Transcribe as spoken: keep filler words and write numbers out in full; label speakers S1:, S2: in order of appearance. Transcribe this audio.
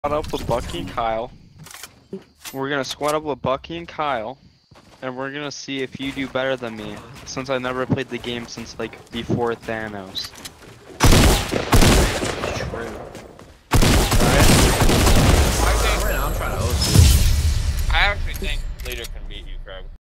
S1: Squad up with Bucky and Kyle. We're gonna squad up with Bucky and Kyle, and we're gonna see if you do better than me, since I never played the game since like before Thanos. True. Alright.